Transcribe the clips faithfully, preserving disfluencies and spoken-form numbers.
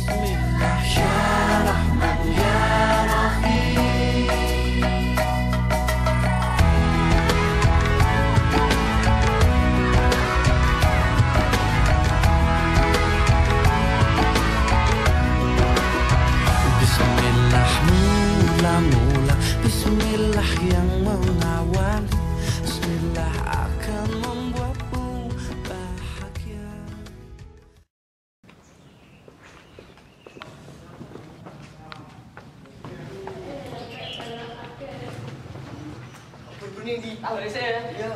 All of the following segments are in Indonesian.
Bismillah ya Rahman ya Rahim. Bismillah mula-mula, Bismillah yang mengawali, Bismillah akan membuatmu bahagia. Berbunyi di awal saya ya.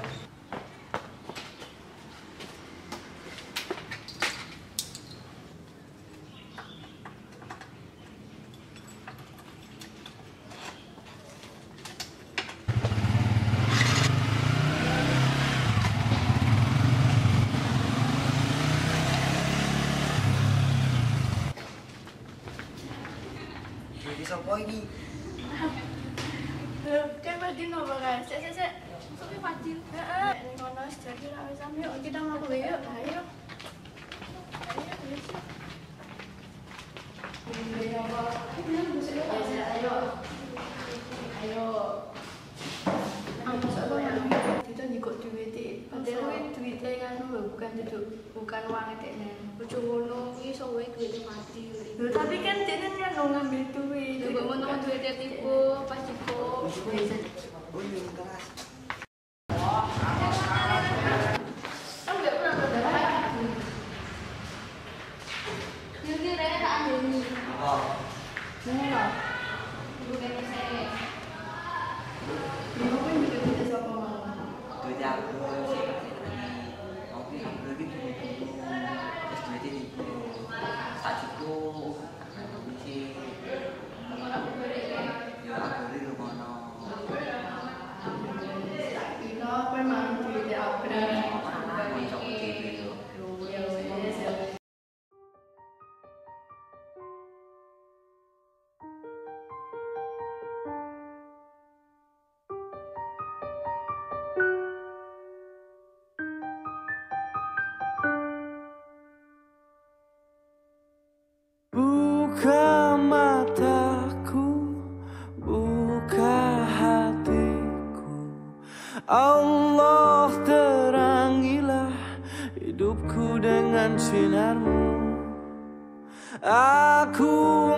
Jadi siapa ini? Kan Fadil no bakal. Sek sek sek. Maksudnya Fadil. Heeh. Ning kono jadi ra wis sampe yuk kita mlaku yuk. Ayo. Ayo wis. Ayo. Ayo. Apa sok ya? Kita nyikok duit iki. Padahal kuwi duwite kan bukan duduk bukan uang tekne. Ojo ngono iso wae duwite Fadil. Lho tapi kan dene yang ngambil duit. Coba ngono duwite tipu pas cukup. Oh iya kelas. Ini Rene tak ambil ni. Oh. Ini loh. Bukan saya. Ini pun juga tidak siapa malah. Tuh jago sih. Oke, aku lagi tuh. Terus duit ini tak cukup. Aku sih. Aku beri ya. Ya aku beri lu kono. Kita pernah duit apa dah. Aku cok TV lu. Ya wes ya. Buka mataku, buka hatiku, Allah terangilah hidupku dengan sinarmu. Aku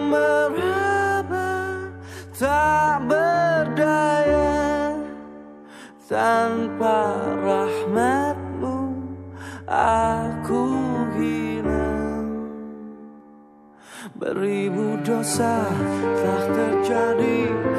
meraba tak berdaya, tanpa rahmatmu aku hilang. Beribu dosa telah terjadi